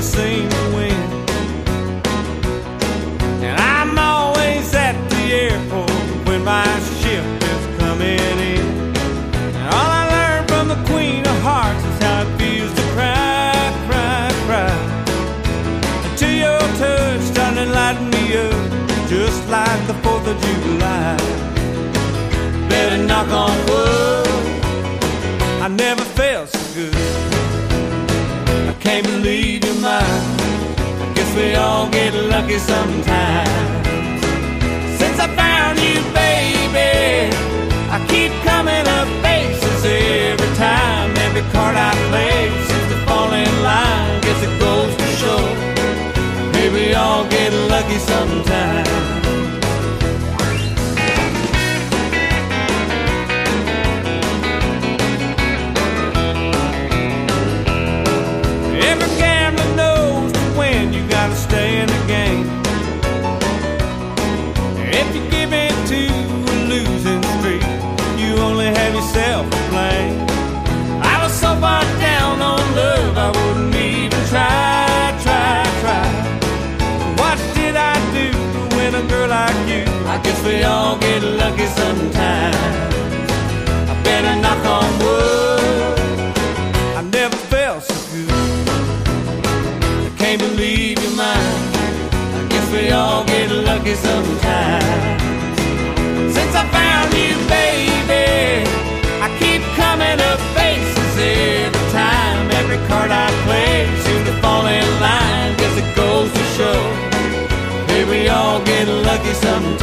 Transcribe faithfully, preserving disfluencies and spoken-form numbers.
never seem to win. And I'm always at the airport when my ship is coming in. And all I learned from the Queen of Hearts is how it feels to cry, cry, cry. Until your touch started lighting me up, just like the fourth of July. Better knock on wood, I never felt so good. I can't believe you're mine. I guess we all get lucky sometimes. Since I found you, baby, I keep coming up faces every time. Every card I play seems to fall in line. Guess it goes to show, maybe we all get lucky sometimes. Stay in the game. If you give in to a losing streak, you only have yourself to blame. I was so far down on love I wouldn't even try, try, try. What did I do to win a girl like you? I guess we all get lucky sometimes. I better knock on wood, I never felt so good. I can't believe you're mine. I guess we all get lucky sometimes. Since I found you, baby, I keep coming up faces every time. Every card I play seems to fall in line. Guess it goes to show, hey, we all get lucky sometimes.